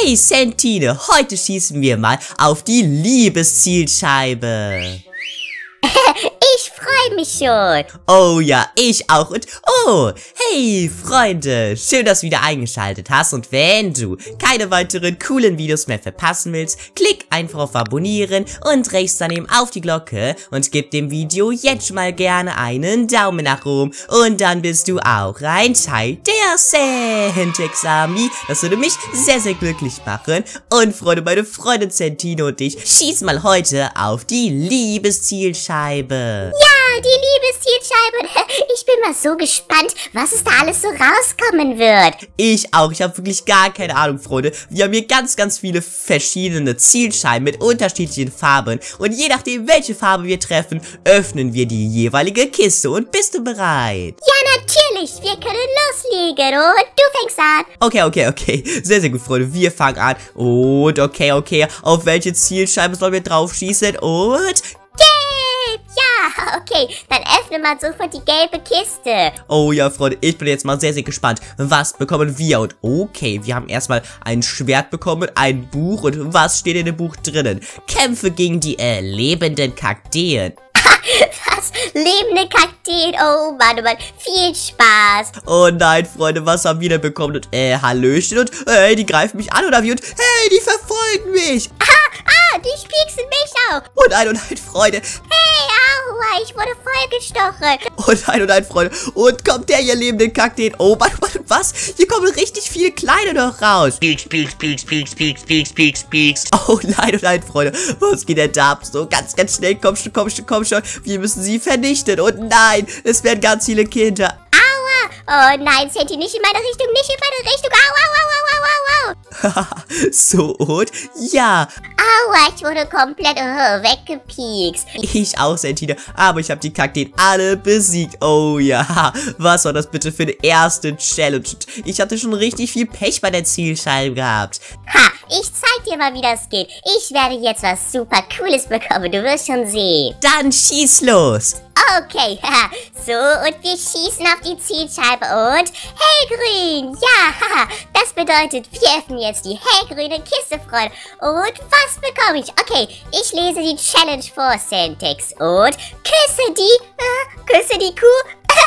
Hey Sentine, heute schießen wir mal auf die Liebeszielscheibe. Ich freue mich schon. Oh ja, ich auch. Und oh, hey Freunde, schön, dass du wieder eingeschaltet hast. Und wenn du keine weiteren coolen Videos mehr verpassen willst, klick einfach auf Abonnieren und rechts daneben auf die Glocke und gib dem Video jetzt schon mal gerne einen Daumen nach oben. Und dann bist du auch ein Teil der Centex Army. Das würde mich sehr, sehr glücklich machen. Und Freunde, meine Freundin Sentine und ich schießen mal heute auf die Liebeszielscheibe. Ja, die Liebeszielscheibe. Ich bin mal so gespannt, was es da alles so rauskommen wird. Ich auch. Ich habe wirklich gar keine Ahnung, Freunde. Wir haben hier ganz, ganz viele verschiedene Zielscheiben mit unterschiedlichen Farben. Und je nachdem, welche Farbe wir treffen, öffnen wir die jeweilige Kiste. Und bist du bereit? Ja, natürlich. Wir können loslegen. Und du fängst an. Okay. Sehr, sehr gut, Freunde. Wir fangen an. Und okay. Auf welche Zielscheibe sollen wir drauf schießen? Und... Gelb. Ja, okay. Dann öffne mal sofort die gelbe Kiste. Oh ja, Freunde, ich bin jetzt mal sehr, sehr gespannt. Was bekommen wir? Und okay, wir haben erstmal ein Schwert bekommen, ein Buch. Und was steht in dem Buch drinnen? Kämpfe gegen die lebenden Kakteen. Was? Lebende Kakteen. Oh Mann, viel Spaß. Oh nein, Freunde, was haben wir denn bekommen? Und Hallöchen und die greifen mich an oder wie? Und hey, die verfolgen mich. Die spieksen mich auch. Oh nein, Freunde. Hey, aua, ich wurde vollgestochen. Oh nein, Freunde. Und kommt der hier lebende Kakteen. Oh Mann, was? Hier kommen richtig viele kleine noch raus. Pieks. Oh nein, Freunde. Was geht denn da ab? So, ganz schnell. Komm schon. Wir müssen sie vernichten. Und nein, es werden ganz viele Kinder. Aua. Oh nein, Senti, nicht in meine Richtung. Au. So, und? Ja. Aua, ich wurde komplett weggepiekst. Ich auch, Sentine. Aber ich habe die Kakteen alle besiegt. Oh ja. Was war das bitte für eine erste Challenge? Ich hatte schon richtig viel Pech bei der Zielscheibe gehabt. Ha, ich zeig dir mal, wie das geht. Ich werde jetzt was super Cooles bekommen. Du wirst schon sehen. Dann schieß los. Okay, haha. So, und wir schießen auf die Zielscheibe und hellgrün. Ja, haha. Das bedeutet, wir öffnen jetzt die hellgrüne Kiste, Freunde. Und was bekomme ich? Okay, ich lese die Challenge vor, Centex. Und küsse die Kuh.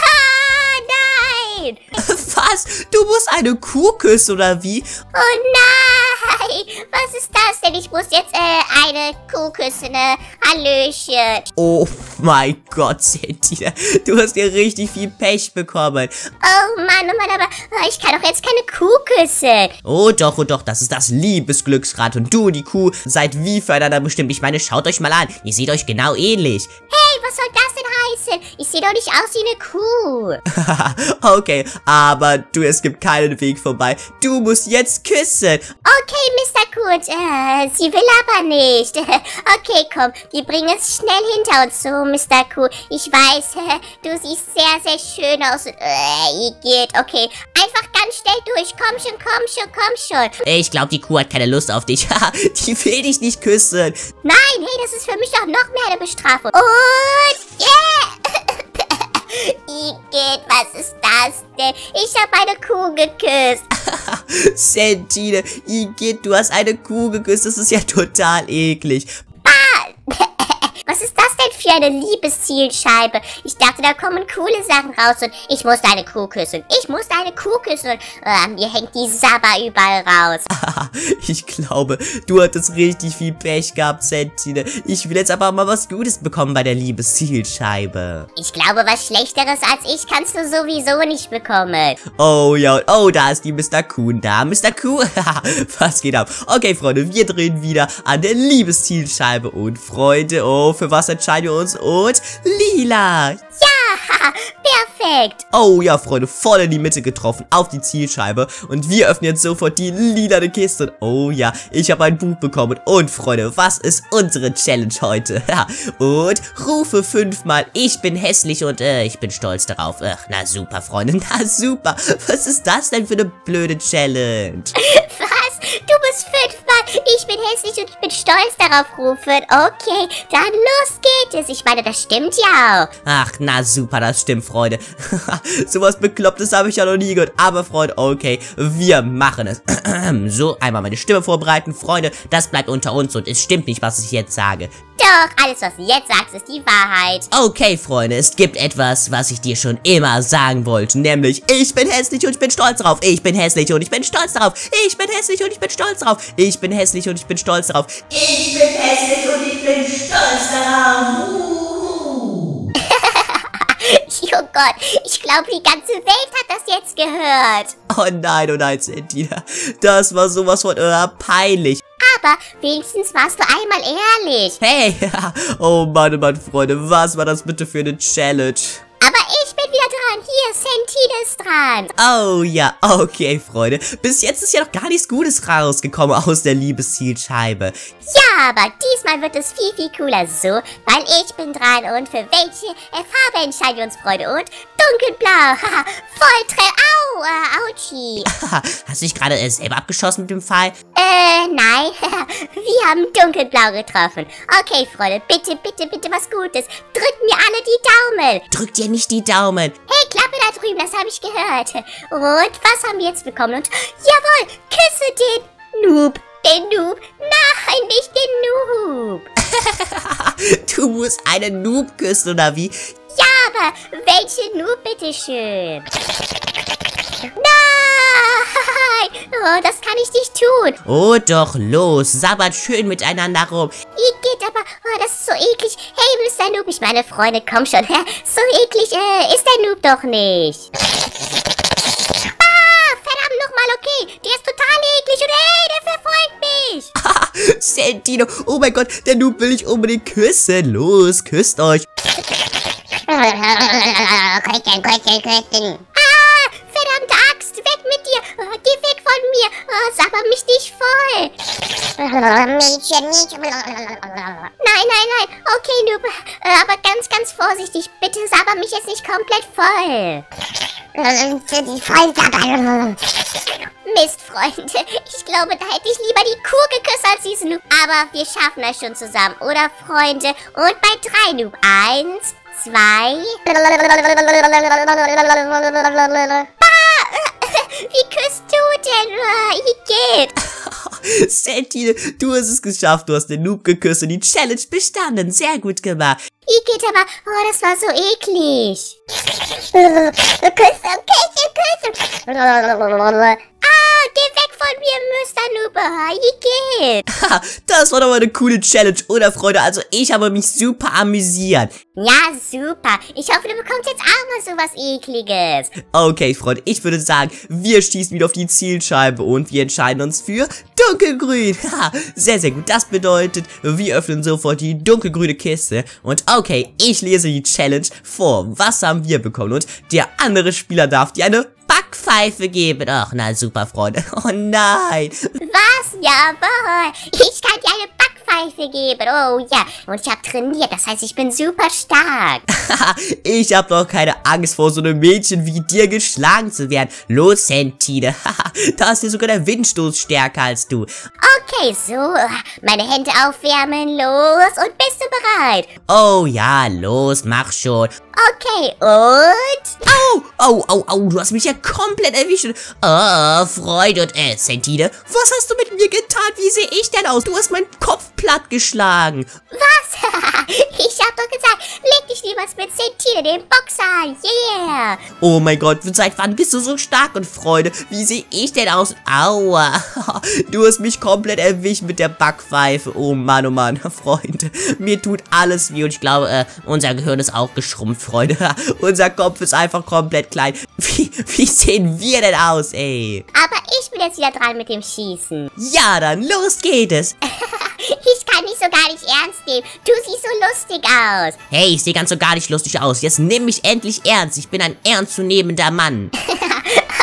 Nein! Was? Du musst eine Kuh küssen, oder wie? Oh nein! Was ist das denn? Ich muss jetzt eine Kuh küssen, Hallöchen. Oh mein Gott, Sentine. Du hast ja richtig viel Pech bekommen. Oh Mann, aber ich kann doch jetzt keine Kuh küssen. Oh doch, das ist das Liebesglücksrad. Und du und die Kuh seid wie füreinander bestimmt. Ich meine, schaut euch mal an. Ihr seht euch genau ähnlich. Hey, was soll das denn heißen? Ich sehe doch nicht aus wie eine Kuh. Okay, aber es gibt keinen Weg vorbei. Du musst jetzt küssen. Okay, Mr. Kurt, sie will aber nicht. Okay, komm, wir bringen es schnell hinter uns so, Mr. Kuh. Ich weiß, du siehst sehr, sehr schön aus. Igitt, okay. Einfach ganz schnell durch. Komm schon. Ich glaube, die Kuh hat keine Lust auf dich. Die will dich nicht küssen. Nein, hey, das ist für mich doch noch mehr eine Bestrafung. Und, yeah! Igitt, was ist das denn? Ich habe eine Kuh geküsst. Sentine, Igitt, du hast eine Kuh geküsst. Das ist ja total eklig. Was ist das denn für eine Liebeszielscheibe? Ich dachte, da kommen coole Sachen raus und ich muss deine Kuh küssen. Und mir hängt die Sabber überall raus. Ich glaube, du hattest richtig viel Pech gehabt, Sentine. Ich will jetzt aber mal was Gutes bekommen bei der Liebeszielscheibe. Ich glaube, was Schlechteres als ich kannst du sowieso nicht bekommen. Oh ja, oh, da ist die Mr. Kuh da. Mr. Kuh, was geht ab? Okay, Freunde, wir drehen wieder an der Liebeszielscheibe. Und Freunde, oh, für was entscheiden wir uns? Und lila. Ja, perfekt. Oh ja, Freunde, voll in die Mitte getroffen, auf die Zielscheibe. Und wir öffnen jetzt sofort die lilane Kiste. Oh ja, ich habe ein Buch bekommen. Und Freunde, was ist unsere Challenge heute? Und rufe 5-mal, ich bin hässlich und ich bin stolz darauf. Na super, Freunde, na super. Was ist das denn für eine blöde Challenge? Was? Du bist 5-mal, ich bin hässlich und ich bin stolz stolz darauf rufen. Okay, dann los geht es. Ich meine, das stimmt ja auch. Ach, na super, das stimmt, Freunde. Sowas Beklopptes habe ich ja noch nie gehört. Aber, Freunde, okay, wir machen es. So, einmal meine Stimme vorbereiten. Freunde, das bleibt unter uns und es stimmt nicht, was ich jetzt sage. Doch, alles, was du jetzt sagst, ist die Wahrheit. Okay, Freunde, es gibt etwas, was ich dir schon immer sagen wollte. Nämlich, ich bin hässlich und ich bin stolz darauf. Ich bin hässlich und ich bin stolz darauf. Ich bin hässlich und ich bin stolz darauf. Ich bin hässlich und ich bin stolz darauf. Ich bin hässlich und ich bin stolz darauf. Oh Gott, ich glaube, die ganze Welt hat das jetzt gehört. Oh nein, Sentina. Das war sowas von peinlich. Aber wenigstens warst du einmal ehrlich. Hey, oh Mann, Freunde, was war das bitte für eine Challenge? Aber ich bin wieder dran. Hier, Sentine ist dran. Oh ja, okay, Freunde. Bis jetzt ist ja noch gar nichts Gutes rausgekommen aus der Liebeszielscheibe. Ja, aber diesmal wird es viel, viel cooler so, weil ich bin dran und für welche Farbe entscheiden wir uns, Freunde? Und dunkelblau, haha, voll au, Autschi. Hast du dich gerade selber abgeschossen mit dem Pfeil? Nein, wir haben dunkelblau getroffen. Okay, Freunde, bitte, bitte, bitte was Gutes. Drückt mir alle die Daumen. Drückt dir nicht die Daumen. Hey, Klappe da drüben, das habe ich gehört. Und was haben wir jetzt bekommen? Und jawohl, küsse den Noob. Den Noob? Nein, nicht den Noob. Du musst einen Noob küssen, oder wie? Ja, aber welche Noob, bitteschön? Nein! Oh, das kann ich nicht tun. Oh doch, los, sabbert schön miteinander rum. Geht aber, oh, das ist so eklig. Hey, Mr. Noob, ich meine, Freunde, komm schon. So eklig ist der Noob doch nicht. Verdammt nochmal, okay. Der ist total eklig und hey, der verfolgt mich. Sentino, oh mein Gott, der Noob will ich unbedingt küssen. Los, küsst euch. Küsschen. Verdammte Axt, weg mit dir. Geh weg von mir. Sabber mich nicht voll. Mädchen, nicht. Nein. Okay, Noob. Aber ganz, ganz vorsichtig. Bitte sabber mich jetzt nicht komplett voll. Mist, Freunde. Ich glaube, da hätte ich lieber die Kuh geküsst als diesen Noob. Aber wir schaffen das schon zusammen, oder, Freunde? Und bei 3, Noob. 1, 2. Wie küsst du denn? Geht. Sentine, du hast es geschafft. Du hast den Noob geküsst und die Challenge bestanden. Sehr gut gemacht. Geht aber, oh, das war so eklig. Küsse. Geh weg von mir, Mr. Noob. Geht. Das war doch mal eine coole Challenge, oder, Freunde? Also, ich habe mich super amüsiert. Ja, super. Ich hoffe, du bekommst jetzt auch mal sowas Ekliges. Okay, Freunde, ich würde sagen, wir schießen wieder auf die Zielscheibe und wir entscheiden uns für dunkelgrün. Sehr, sehr gut. Das bedeutet, wir öffnen sofort die dunkelgrüne Kiste. Und okay, ich lese die Challenge vor. Was haben wir bekommen? Und der andere Spieler darf dir eine Backpfeife geben. Ach, na super, Freunde. Oh nein. Was? Jawohl. Ich kann dir eine Backpfeife geben. Oh ja. Und ich habe trainiert. Das heißt, ich bin super stark. Ich habe doch keine Angst vor so einem Mädchen wie dir geschlagen zu werden. Los, Sentine. Da ist ja sogar der Windstoß stärker als du. Okay, so. Meine Hände aufwärmen. Los. Und bist du bereit? Oh ja, los, mach schon. Okay, und? Au, du hast mich ja komplett erwischt. Oh, Freud und Sentine, was hast du mit mir getan? Wie sehe ich denn aus? Du hast meinen Kopf platt geschlagen. Was? Ich hab doch gesagt, leg dich niemals mit Sentine, dem Boxer. Yeah. Oh mein Gott, seit wann bist du so stark? Und Freunde, wie sehe ich denn aus? Aua. Du hast mich komplett erwischt mit der Backpfeife. Oh Mann, Freunde. Mir tut alles weh und ich glaube, unser Gehirn ist auch geschrumpft, Freunde. Unser Kopf ist einfach komplett klein. Wie sehen wir denn aus, ey? Aber ich bin jetzt wieder dran mit dem Schießen. Ja, dann los geht es. Ich kann dich so gar nicht ernst nehmen. Du siehst so lustig aus. Hey, ich sehe ganz so gar nicht lustig aus. Jetzt nimm mich endlich ernst. Ich bin ein ernstzunehmender Mann.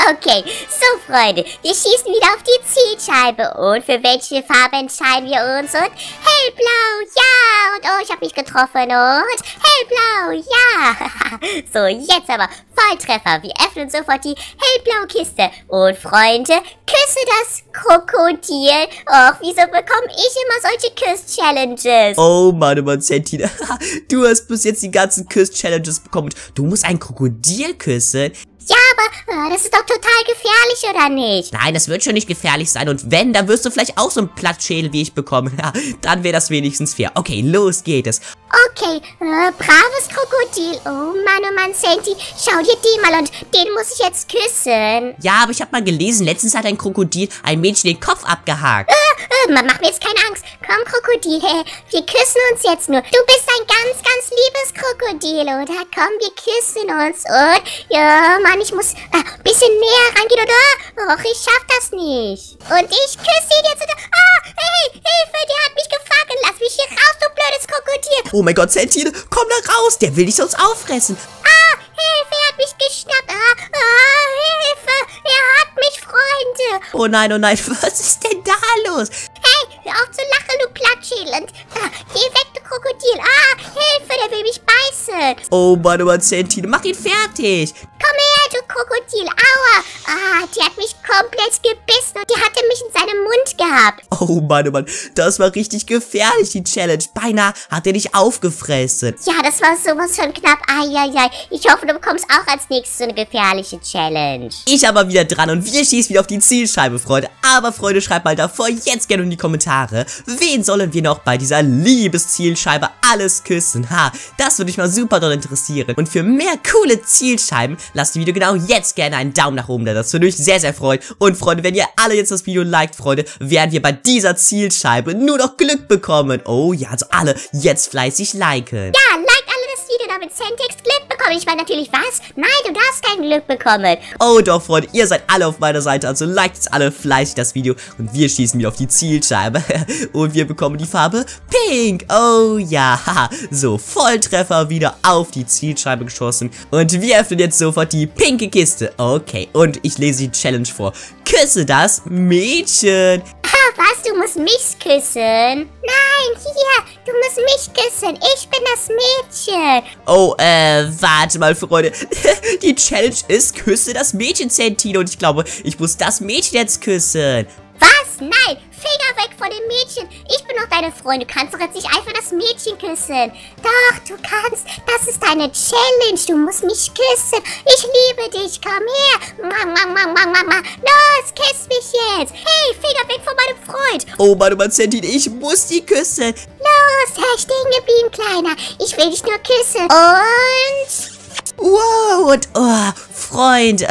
Okay, so Freunde, wir schießen wieder auf die Zielscheibe. Und für welche Farbe entscheiden wir uns? Und hellblau, ja. Und oh, ich habe mich getroffen. Und hellblau, ja. So, jetzt aber Volltreffer. Wir öffnen sofort die hellblaue Kiste. Und Freunde, küsse das Krokodil. Och, wieso bekomme ich immer solche Küss-Challenges? Oh Mann, Sentine. Du hast bis jetzt die ganzen Küss-Challenges bekommen. Du musst ein Krokodil küssen. Ja, aber das ist doch total gefährlich, oder nicht? Nein, das wird schon nicht gefährlich sein. Und wenn, dann wirst du vielleicht auch so einen Plattschädel wie ich bekommen. Ja, dann wäre das wenigstens fair. Okay, los geht es. Okay, braves Krokodil. Oh Mann, Senti. Schau dir den mal und den muss ich jetzt küssen. Ja, aber ich habe mal gelesen, letztens hat ein Krokodil ein Mädchen den Kopf abgehakt. Mach mir jetzt keine Angst. Komm, Krokodil, hey, wir küssen uns jetzt nur. Du bist ein ganz, ganz liebes Krokodil, oder? Komm, wir küssen uns. Und, ja, Mann, ich muss ein bisschen näher rangehen, oder? Och, ich schaff das nicht. Und ich küsse ihn jetzt. Hey, Hilfe, der hat mich gefangen. Lass mich hier raus, du blödes Krokodil. Oh mein Gott, Sentine, komm da raus. Der will dich sonst auffressen. Hilfe, er hat mich geschnappt. Hilfe, er hat mich, Freunde. Oh nein, was ist denn da los? Hey, hör auf zu lachen, du Plattschädel. Und geh weg, du Krokodil. Hilfe, der will mich beißen. Oh Mann, Sentine, mach ihn fertig. Komm her, du Krokodil. Aua. Der hat mich komplett gebissen und der hatte mich in seinem Mund gehabt. Oh Mann, das war richtig gefährlich, die Challenge. Beinahe hat er dich aufgefressen. Ja, das war sowas von knapp. Eieiei. Ich hoffe, du bekommst auch als nächstes so eine gefährliche Challenge. Ich aber wieder dran und wir schießen wieder auf die Zielscheibe, Freunde. Aber Freunde, schreibt mal davor jetzt gerne in die Kommentare, wen sollen wir noch bei dieser Liebeszielscheibe alles küssen? Das würde mich mal super doll interessieren. Und für mehr coole Zielscheiben lasst dem Video genau jetzt gerne einen Daumen nach oben da. Das würde mich sehr, sehr freuen. Und Freunde, wenn ihr alle jetzt das Video liked, Freunde, werden wir bei dieser Zielscheibe nur noch Glück bekommen. Oh ja, also alle jetzt fleißig liken. Ja, liked alle das Video, damit Sentix Glück bekommen. Ich meine natürlich, was? Nein, du darfst kein Glück bekommen. Oh doch, Freunde, ihr seid alle auf meiner Seite, also liked jetzt alle fleißig das Video und wir schießen wieder auf die Zielscheibe und wir bekommen die Farbe Pink. Oh ja, so, Volltreffer wieder auf die Zielscheibe geschossen und wir öffnen jetzt sofort die pinke Kiste. Okay, und ich lese die Challenge vor. Küsse das Mädchen. Was? Du musst mich küssen? Nein, hier, du musst mich küssen. Ich bin das Mädchen. Oh, warte mal, Freunde. Die Challenge ist, küsse das Mädchen, Sentine. Und ich glaube, ich muss das Mädchen jetzt küssen. Was? Nein, Finger weg von dem Mädchen. Ich bin doch deine Freundin. Du kannst doch jetzt nicht einfach das Mädchen küssen. Doch, du kannst. Das ist deine Challenge. Du musst mich küssen. Ich liebe dich. Komm her. Los, küss mich jetzt. Hey, Finger weg von meinem Freund. Oh, Mann, Sentine, ich muss die küssen. Los, stehen geblieben, Kleiner. Ich will dich nur küssen. Und... Wow, und oh, Freund.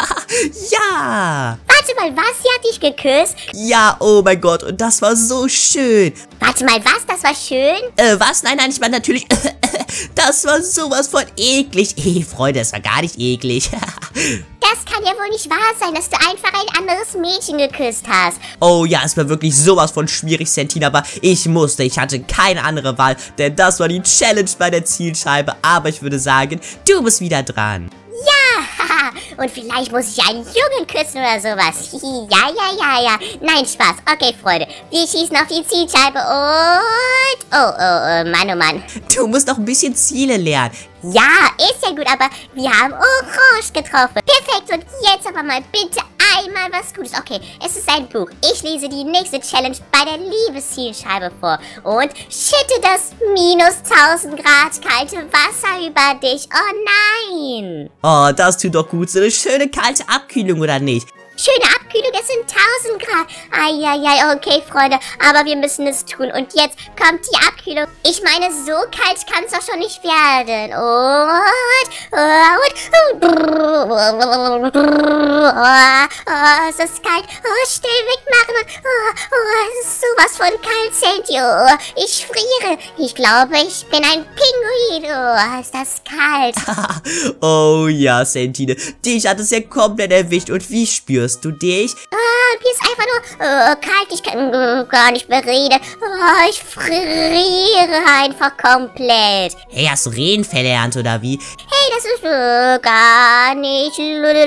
Ja. Warte mal, was? Sie hat dich geküsst? Ja, oh mein Gott, und das war so schön. Warte mal, was? Das war schön? Was? Nein, ich meine natürlich, das war sowas von eklig. Freunde, das war gar nicht eklig. Das kann ja wohl nicht wahr sein, dass du einfach ein anderes Mädchen geküsst hast. Oh ja, es war wirklich sowas von schwierig, Sentine, aber ich hatte keine andere Wahl, denn das war die Challenge bei der Zielscheibe. Aber ich würde sagen, du bist wieder dran. Ja, und vielleicht muss ich einen Jungen küssen oder sowas. Ja. Nein, Spaß. Okay, Freunde, wir schießen auf die Zielscheibe und... Oh, Mann. Du musst noch ein bisschen Ziele lernen. Ja, ist ja gut, aber wir haben Orange getroffen. Perfekt, und jetzt aber mal bitte einmal was Gutes. Okay, es ist ein Buch. Ich lese die nächste Challenge bei der Liebeszielscheibe vor. Und schütte das minus 1000 Grad kalte Wasser über dich. Oh nein. Oh, das tut doch gut. So eine schöne kalte Abkühlung, oder nicht? Schöne Abkühlung, es sind 1000 Grad. Eieiei, okay, Freunde, aber wir müssen es tun. Und jetzt kommt die Abkühlung. Ich meine, so kalt kann es doch schon nicht werden. Es ist kalt. Still wegmachen. Es ist sowas von kalt, Senti. Ich friere. Ich glaube, ich bin ein Pinguin. Ist das kalt. Oh ja, Sentine, dich hat es ja komplett erwischt. Und wie spürst hörst du dich? Mir ist einfach nur kalt, ich kann gar nicht mehr reden. Ich friere einfach komplett. Hey, hast du Reden verlernt oder wie? Hey, das ist gar nicht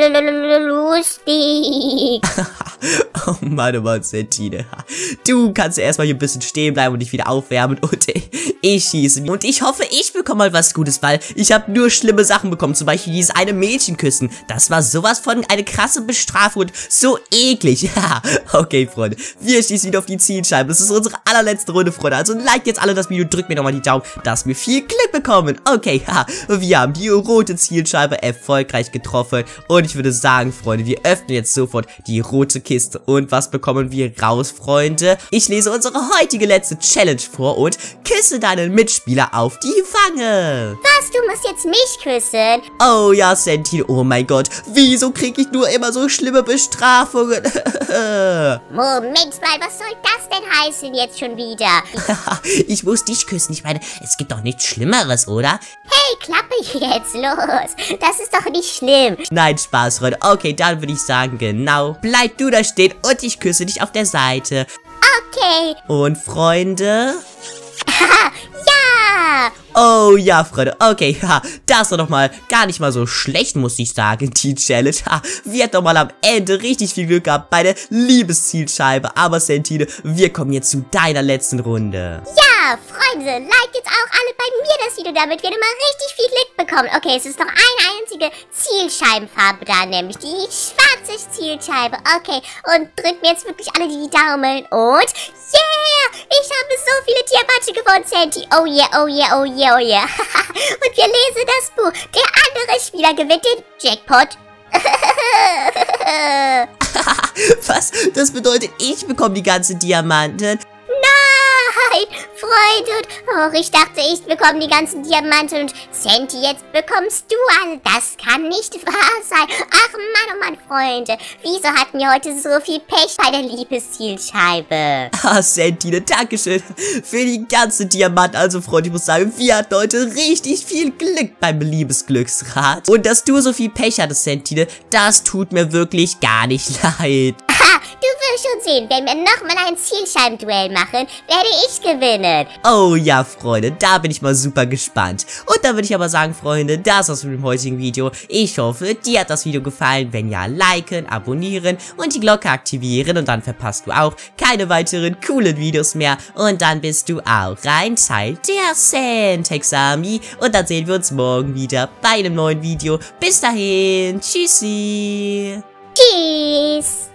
lustig. Oh Mann, Sentine. Du kannst ja erstmal hier ein bisschen stehen bleiben und dich wieder aufwärmen und ich schieße. Und ich hoffe, ich bekomme mal was Gutes, weil ich habe nur schlimme Sachen bekommen. Zum Beispiel dieses eine Mädchen küssen. Das war sowas von eine krasse Bestrafung und so eklig. Ja, okay, Freunde. Wir schießen wieder auf die Zielscheibe. Das ist unsere allerletzte Runde, Freunde. Also liked jetzt alle das Video, drückt mir nochmal die Daumen, dass wir viel Glück bekommen. Okay, ja, wir haben die rote Zielscheibe erfolgreich getroffen. Und ich würde sagen, Freunde, wir öffnen jetzt sofort die rote Kiste. Und was bekommen wir raus, Freunde? Ich lese unsere heutige letzte Challenge vor und küsse deinen Mitspieler auf die Wange. Was, du musst jetzt mich küssen? Oh ja, Sentine, oh mein Gott. Wieso kriege ich nur immer so schlimme Bestrafungen? Moment mal, was soll das denn heißen jetzt schon wieder? Ich muss dich küssen. Ich meine, es gibt doch nichts Schlimmeres, oder? Hey, klappe jetzt los. Das ist doch nicht schlimm. Nein, Spaß, Freunde. Okay, dann würde ich sagen, genau. Bleib du da stehen und ich küsse dich auf der Seite. Okay. Und Freunde? Ja. Oh ja, Freunde, okay, ha, das war doch mal gar nicht mal so schlecht, muss ich sagen, die Challenge. Ha, wir hatten doch mal am Ende richtig viel Glück gehabt bei der Liebeszielscheibe. Aber Sentine, wir kommen jetzt zu deiner letzten Runde. Ja, Freunde, liked jetzt auch alle bei mir das Video, damit wir nochmal richtig viel Glück bekommen. Okay, es ist noch eine einzige Zielscheibenfarbe da, nämlich die schwarze Zielscheibe. Okay, und drückt mir jetzt wirklich alle die Daumen und yeah, ich habe so viele Diamante gewonnen, Senti. Oh yeah, oh yeah, oh yeah, oh yeah. Und wir lesen das Buch. Der andere Spieler gewinnt den Jackpot. Was? Das bedeutet, ich bekomme die ganzen Diamanten? Nein, Freunde. Oh, ich dachte, ich bekomme die ganzen Diamanten und Senti, jetzt bekommst du alle. Das kann nicht wahr sein. Ach Mann, oh Mann, Freunde. Wieso hatten wir heute so viel Pech bei der Liebeszielscheibe? Ah, Sentine, dankeschön für die ganzen Diamanten. Also, Freunde, ich muss sagen, wir hatten heute richtig viel Glück beim Liebesglücksrad. Und dass du so viel Pech hattest, Sentine, das tut mir wirklich gar nicht leid. Du wirst schon sehen, wenn wir nochmal ein Zielscheibenduell machen, werde ich gewinnen. Oh ja, Freunde, da bin ich mal super gespannt. Und dann würde ich aber sagen, Freunde, das war's mit dem heutigen Video. Ich hoffe, dir hat das Video gefallen. Wenn ja, liken, abonnieren und die Glocke aktivieren. Und dann verpasst du auch keine weiteren coolen Videos mehr. Und dann bist du auch ein Teil der Syntax Army. Und dann sehen wir uns morgen wieder bei einem neuen Video. Bis dahin, tschüssi. Tschüss.